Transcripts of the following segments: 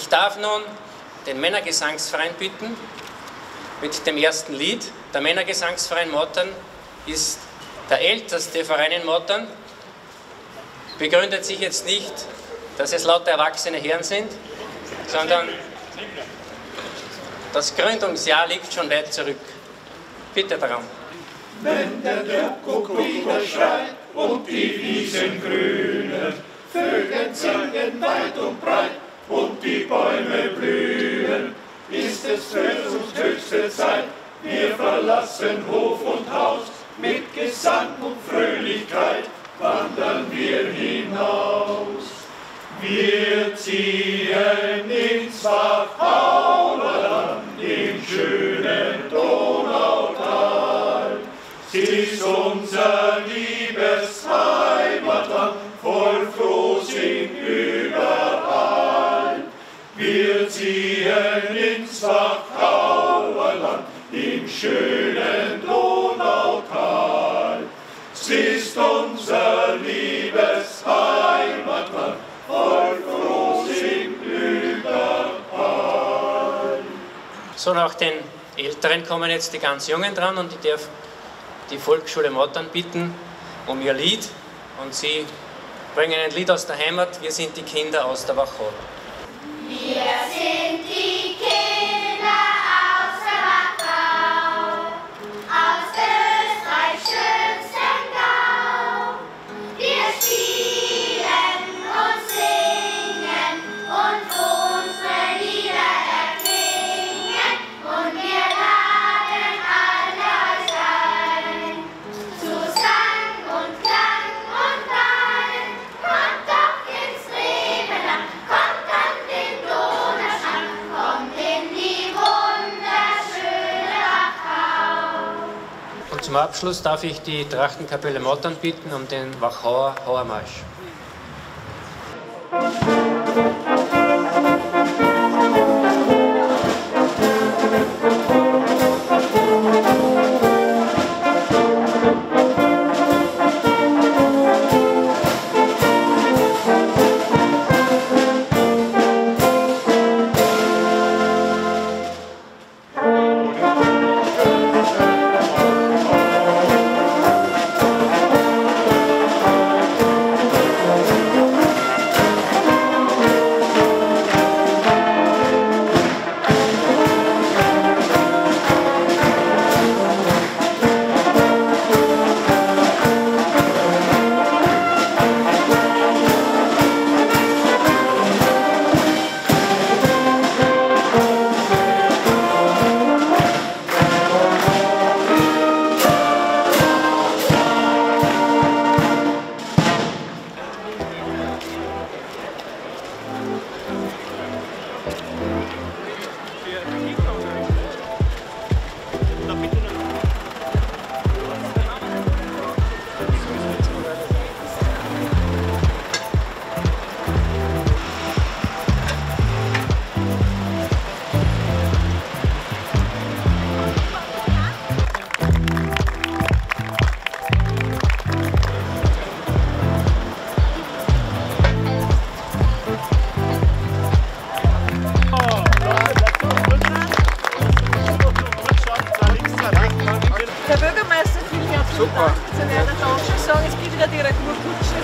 darf nun den Männergesangsverein bitten mit dem ersten Lied. Der Männergesangsverein Mottern ist der älteste Verein in Mottern. Begründet sich jetzt nicht, dass es lauter erwachsene Herren sind, sondern das Gründungsjahr liegt schon weit zurück. Bitte darum. Wenn der Kuckuck wieder schreit und die Wiesen grünen, Vögel singen weit und breit und die Bäume blühen, ist es für uns höchste Zeit, wir verlassen Hof und Haus, mit Gesang und Fröhlichkeit wandern wir hinaus. Wir ziehen ins Wachauerland, im schönen Donautal. Sie ist unser liebes Heimatland, voll Frohsinn überall. Wir ziehen ins Wachauerland, im schönen Donautal. Sie ist unser liebes Heimatland, voll Frohsinn überall. So, nach den Älteren kommen jetzt die ganz Jungen dran und ich darf die Volksschule Mottern bitten um ihr Lied. Und sie bringen ein Lied aus der Heimat, wir sind die Kinder aus der Wachau. Wir sind die Kinder aus der Wachau, aus Österreichs schönstem Gau. Wir spielen und singen und unsere Lieder erklingen und wir laden alle euch ein. Zu Sang und Klang und Wein, kommt doch ins Rebenland, kommt an den Donaustrand, kommt in die wunderschöne Wachau. Und zum Abschluss darf ich die Trachtenkapelle Mottern bitten um den Wachauer Hauermarsch. Der Bürgermeister, vielen herzlichen Dank. Sie werden auch schon sagen, es gibt ja direkt nur Kutschen.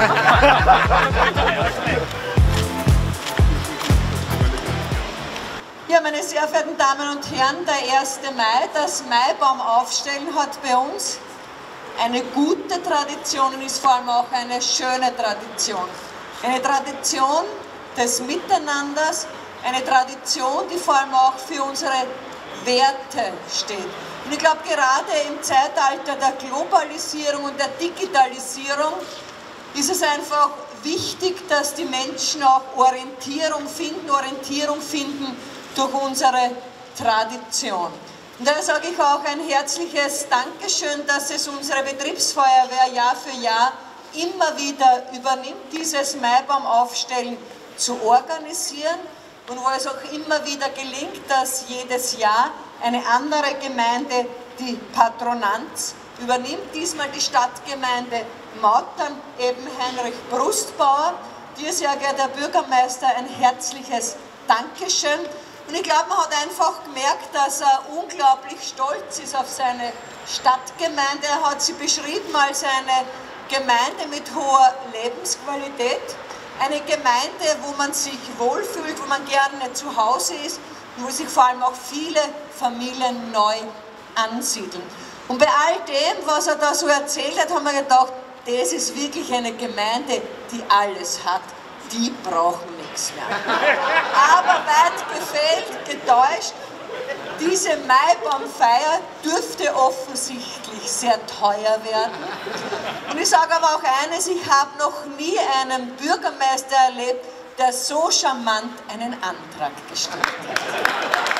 Ja, meine sehr verehrten Damen und Herren, der 1. Mai, das Maibaumaufstellen hat bei uns eine gute Tradition und ist vor allem auch eine schöne Tradition. Eine Tradition des Miteinanders, eine Tradition, die vor allem auch für unsere Werte steht. Und ich glaube, gerade im Zeitalter der Globalisierung und der Digitalisierung ist es einfach wichtig, dass die Menschen auch Orientierung finden durch unsere Tradition. Und daher sage ich auch ein herzliches Dankeschön, dass es unsere Betriebsfeuerwehr Jahr für Jahr immer wieder übernimmt, dieses Maibaumaufstellen zu organisieren und wo es auch immer wieder gelingt, dass jedes Jahr eine andere Gemeinde die Patronanz übernimmt. Diesmal die Stadtgemeinde Mottern, eben Heinrich Brustbauer. Dir, sehr geehrter Bürgermeister, ein herzliches Dankeschön. Und ich glaube, man hat einfach gemerkt, dass er unglaublich stolz ist auf seine Stadtgemeinde. Er hat sie beschrieben als eine Gemeinde mit hoher Lebensqualität. Eine Gemeinde, wo man sich wohlfühlt, wo man gerne zu Hause ist und wo sich vor allem auch viele Familien neu ansiedeln. Und bei all dem, was er da so erzählt hat, haben wir gedacht, das ist wirklich eine Gemeinde, die alles hat. Die brauchen nichts mehr. Aber weit gefehlt, getäuscht, diese Maibaumfeier dürfte offensichtlich sehr teuer werden. Und ich sage aber auch eines, ich habe noch nie einen Bürgermeister erlebt, der so charmant einen Antrag gestellt hat.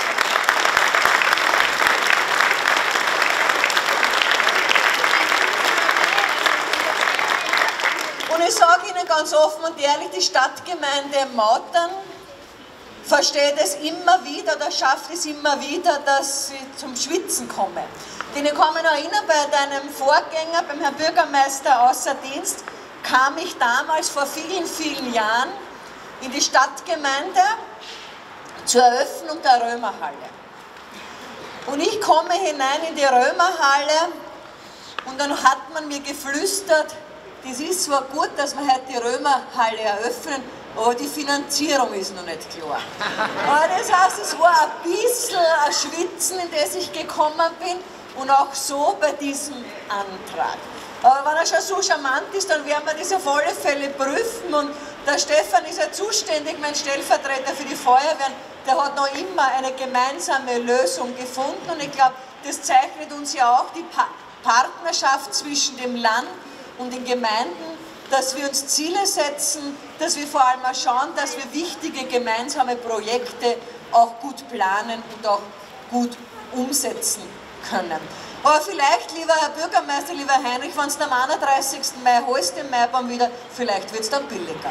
Und ich sage Ihnen ganz offen und ehrlich, die Stadtgemeinde Mautern versteht es immer wieder, oder schafft es immer wieder, dass sie zum Schwitzen kommen. Denn ich kann mich noch erinnern, bei deinem Vorgänger, beim Herrn Bürgermeister außer Dienst, kam ich damals vor vielen, vielen Jahren in die Stadtgemeinde zur Eröffnung der Römerhalle. Und ich komme hinein in die Römerhalle und dann hat man mir geflüstert, das ist zwar gut, dass wir heute die Römerhalle eröffnen, aber die Finanzierung ist noch nicht klar. Aber das heißt, es war ein bisschen ein Schwitzen, in das ich gekommen bin und auch so bei diesem Antrag. Aber wenn er schon so charmant ist, dann werden wir das auf alle Fälle prüfen und der Stefan ist ja zuständig, mein Stellvertreter für die Feuerwehren, der hat noch immer eine gemeinsame Lösung gefunden und ich glaube, das zeichnet uns ja auch die Partnerschaft zwischen dem Land und den Gemeinden, dass wir uns Ziele setzen, dass wir vor allem auch schauen, dass wir wichtige gemeinsame Projekte auch gut planen und auch gut umsetzen können. Aber vielleicht, lieber Herr Bürgermeister, lieber Heinrich, wenn es am 31. Mai holst, den Maibaum wieder, vielleicht wird es dann billiger.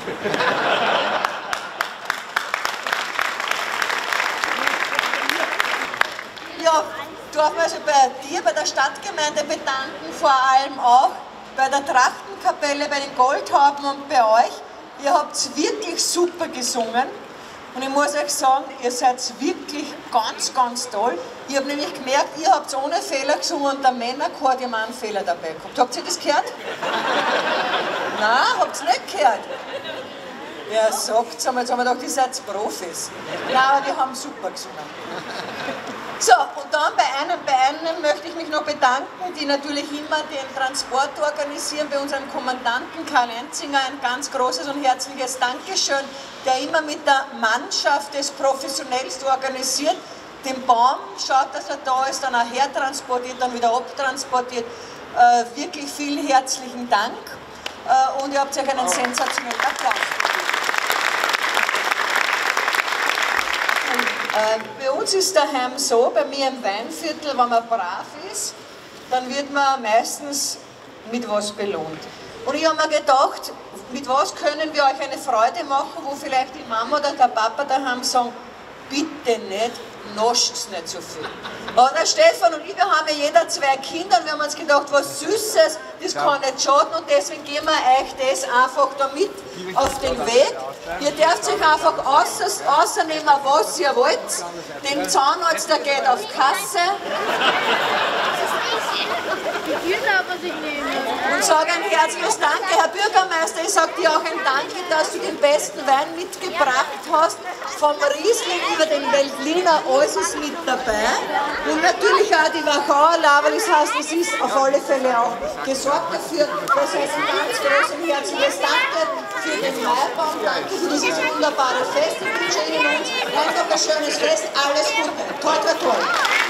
Ja, darf man also bei dir, bei der Stadtgemeinde bedanken, vor allem auch bei der Trachtenkapelle, bei den Goldhauben und bei euch. Ihr habt wirklich super gesungen und ich muss euch sagen, ihr seid wirklich ganz, ganz toll. Ich habe nämlich gemerkt, ihr habt ohne Fehler gesungen und der Männerchor hat immer einen Fehler dabei gehabt. Habt ihr das gehört? Nein, habt ihr nicht gehört? Ja, sagt's einmal, jetzt haben wir gedacht, ihr seid Profis. Nein, aber die haben super gesungen. So, und dann bei einem möchte ich mich noch bedanken, die natürlich immer den Transport organisieren, bei unserem Kommandanten Karl Enzinger ein ganz großes und herzliches Dankeschön, der immer mit der Mannschaft das professionellst organisiert, den Baum schaut, dass er da ist, dann auch hertransportiert, dann wieder abtransportiert. Wirklich vielen herzlichen Dank und ihr habt euch einen sensationellen Applaus. Bei uns ist daheim so, bei mir im Weinviertel, wenn man brav ist, dann wird man meistens mit was belohnt. Und ich habe mir gedacht, mit was können wir euch eine Freude machen, wo vielleicht die Mama oder der Papa daheim sagen, bitte nicht, nascht's nicht so viel. Aber der Stefan und ich, wir haben ja jeder 2 Kinder und wir haben uns gedacht, was Süßes, das kann nicht schaden und deswegen geben wir euch das einfach da mit auf den Weg. Ihr dürft euch einfach ausnehmen, was ihr wollt. Den Zahnarzt, der geht auf Kasse. Und sage ein herzliches Danke, Herr Bürgermeister, ich sage dir auch ein Danke, dass du den besten Wein mitgebracht hast. Vom Riesling über den Veltliner, alles ist mit dabei. Und natürlich auch die Wachauer Laber, das heißt, es ist auf alle Fälle auch gesorgt dafür. Das heißt, ein ganz großes und herzliches Danke für den Maibaum, danke für dieses wunderbare Fest. Ich wünsche Ihnen uns einfach ein schönes Fest, alles Gute. Toi, toi, toi.